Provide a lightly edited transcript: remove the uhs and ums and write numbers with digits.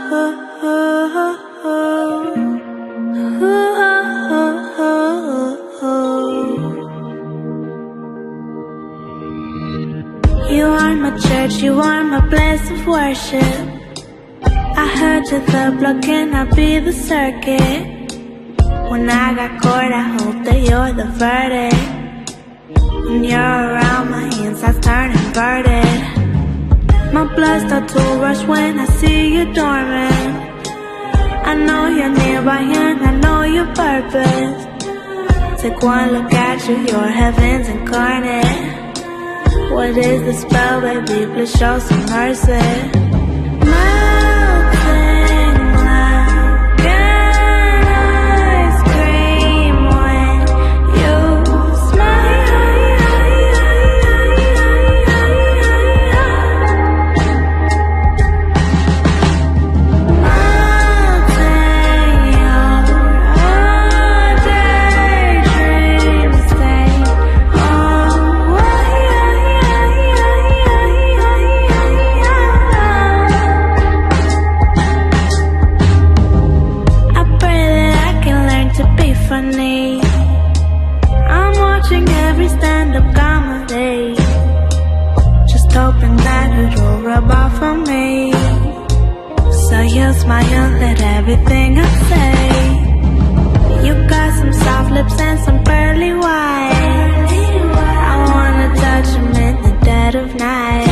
You are my church, you are my place of worship. I heard you're the block, can I be the circuit? When I got caught, I hope that you're the verdict. When you're around, my insides turn inverted. My blood starts to rush when I see you dormant. I know you're nearby and I know your purpose. Take one look at you, you're heaven's incarnate. What is the spell, baby? Please show some mercy. Melting like an ice cream when you smile. Melting your daydreams stay funny. I'm watching every stand-up comedy, just hoping that it will rub off on me. So you smile at everything I say. You got some soft lips and some pearly white. I wanna touch them in the dead of night.